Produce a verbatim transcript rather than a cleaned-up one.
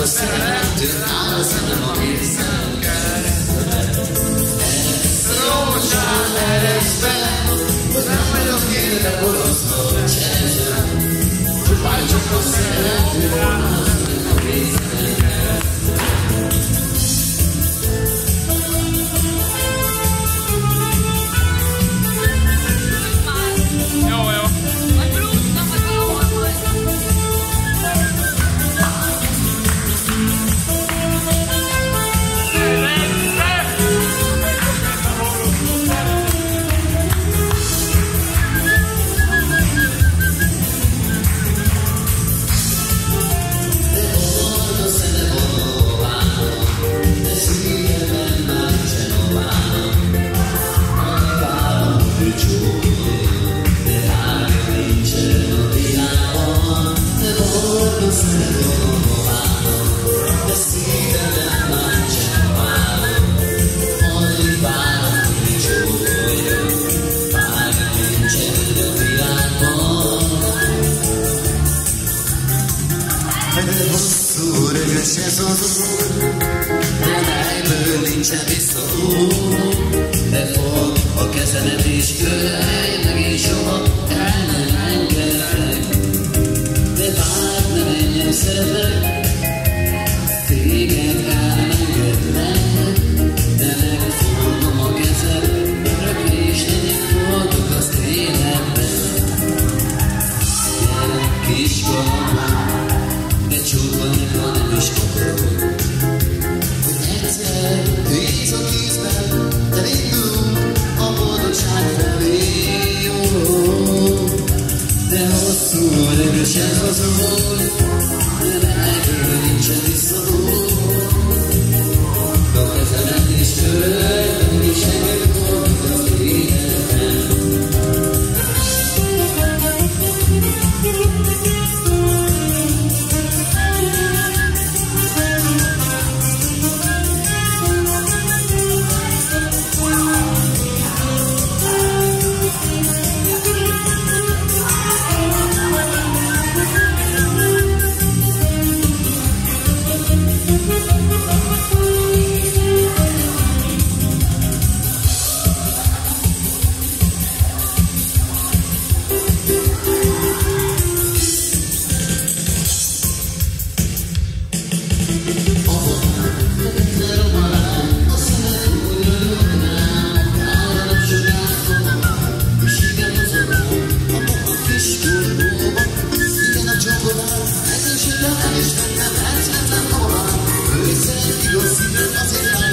szerető, áll a szemem a mészem keresztbe. Rózsán ereszbe, hogy nem vagyok én, de boroszol cserezem. Csupán csak a szerető, áll a szemem a mészem keresztbe. Jó, jó. Hosszú rögös ez az út, de melyből nincsen visszaút. De fogd a kezemet és ölelj meg, és soha el nem engedlek. De várj, ne menjen, szeretlek, téged el nem engedlek. De megfogom a kezed, örök és legyek boldog az életben. Gyere, kis galambám, de csókolni, ha nem is akarok. Hogy egyszer víz a kézben, elindul a boldogság felé, jó. De hosszú, rögös ez az út, de melyből nincsen visszaút. A kezemet is ölelj, és engedj boldog az életben. Igaz, igaz, azért